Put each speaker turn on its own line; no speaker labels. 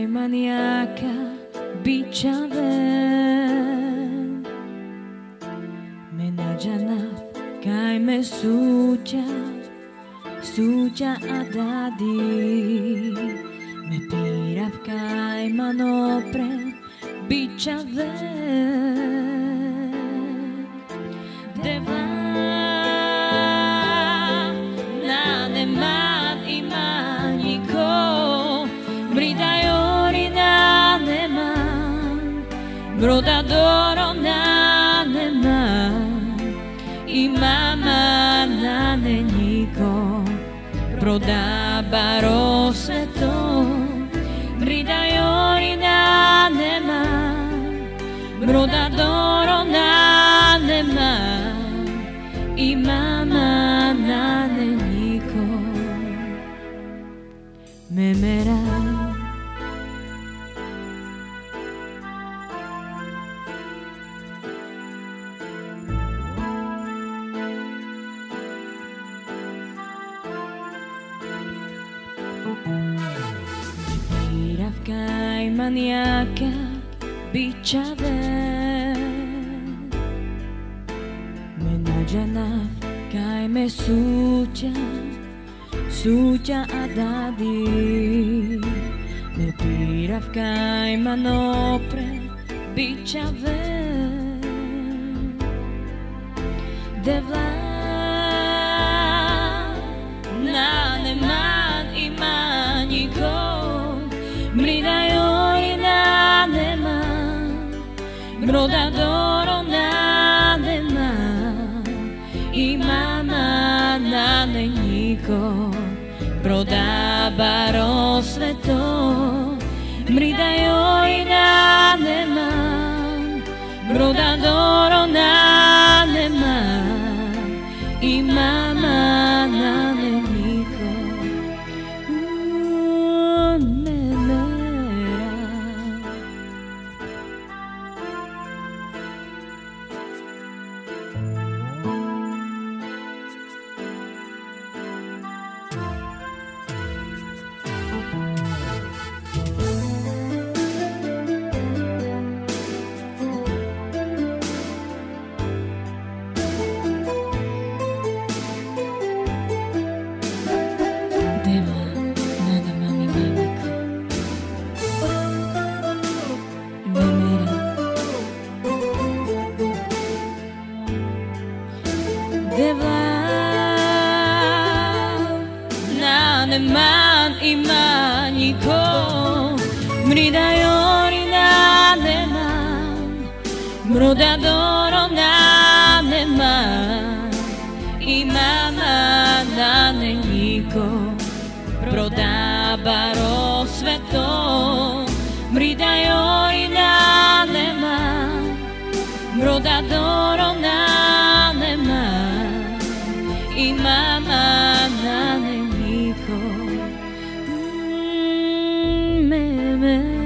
ma nejaká bičave menadžanat kaj me suťa a dadi me pirav kaj manopre bičave deva na neman imaniko bridajori na neman brodadoro na neman i mama na neniko brodabaro sveto bridajori na neman brodadoro na neman i mama na neniko memera pirav kaj ma nejaká bičave menadžanav kaj me suťa a dadi me pirav kaj manopre bičave devla na neman imaniko bridajori na neman brodadoro na neman i mama na neniko brodabaro sveto bridajori na neman brodadoro na neman i mama na neniko deva na neman imaniko bridajori na neman brodadoro na neman i mama na neniko brodabaro sveto bridajori na neman brodadoro na neman i mama na neniko